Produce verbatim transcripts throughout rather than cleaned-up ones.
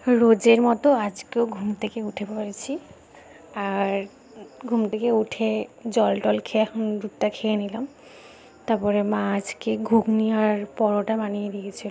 रोजेर मतो आजकेও घुम থেকে उठे पड़ेছি আর ঘুম থেকে উঠে জল টল খেয়ে এখন দুধটা খেয়ে নিলাম। তারপরে মা আজকে ঘুগনি আর পরোটা বানিয়ে দিয়েছিল।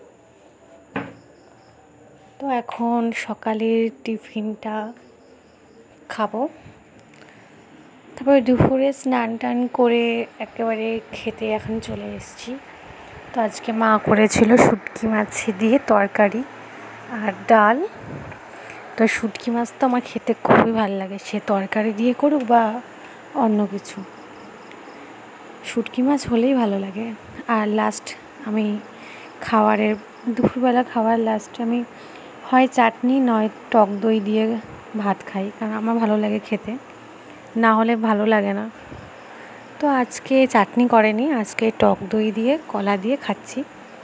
তো এখন সকালের টিফিনটা খাবো। তারপরে দুপুরে স্নান টান করে একেবারে খেতে এখন চলে এসেছি। তো আজকে মা করেছিল শুটকি মাছ দিয়ে তরকারি আর ডাল। তো শুটকি মাছ তো আমার খেতে খুবই ভালো লাগে, সে তরকারি দিয়ে করুক বা অন্য কিছু, শুটকি মাছ হলেই ভালো লাগে। আর লাস্ট আমি খাবারের দুপুরবেলা খাওয়ার লাস্টে আমি হয় চাটনি নয় টক দই দিয়ে ভাত খাই, কারণ আমার ভালো লাগে খেতে, না হলে ভালো লাগে না। তো আজকে চাটনি করেনি, আজকে টক দই দিয়ে কলা দিয়ে খাচ্ছি।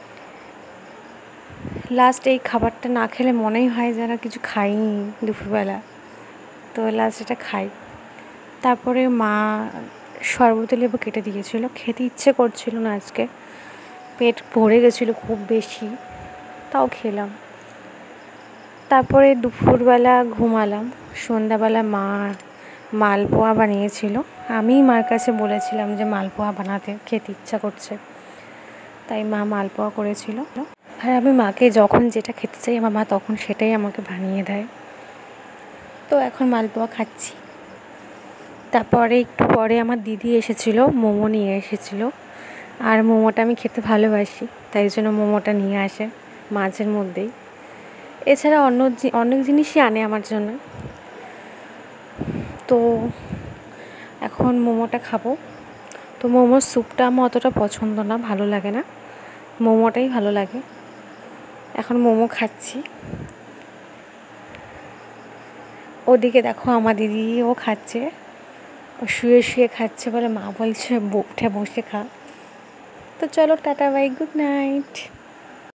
লাস্ট এই খাবারটা না খেলে মনেই হয় যেন কিছু খাইনি দুপুরবেলা, তো লাস্ট এটা খাই। তারপরে মা শরবতি লেবু কেটে দিয়েছিল, খেতে ইচ্ছে করছিল না আজকে, পেট ভরে গেছিলো খুব বেশি, তাও খেলাম। তারপরে দুপুরবেলা ঘুমালাম। সন্ধ্যাবেলা মা মালপোয়া বানিয়েছিল, আমি মার কাছে বলেছিলাম যে মালপোয়া বানাতে, খেতে ইচ্ছা করছে, তাই মা মালপোয়া করেছিল। আর আমি মাকে যখন যেটা খেতে চাই আমার মা তখন সেটাই আমাকে বানিয়ে দেয়। তো এখন মালপোয়া খাচ্ছি। তারপরে একটু পরে আমার দিদি এসেছিলো, মোমো নিয়ে এসেছিলো, আর মোমোটা আমি খেতে ভালোবাসি, তাই জন্য মোমোটা নিয়ে আসে মাঝের মধ্যেই। এছাড়া অন্য অনেক জিনিসই আনে আমার জন্য। তো এখন মোমোটা খাবো। তো মোমোর স্যুপটা আমার অতটা পছন্দ না, ভালো লাগে না, মোমোটাই ভালো লাগে। এখন মোমো খাচ্ছি। ওদিকে দেখো আমার দিদিও খাচ্ছে, ও শুয়ে শুয়ে খাচ্ছে বলে মা বলছে উঠে বসে খা। তো চলো টাটা বাই, গুড নাইট।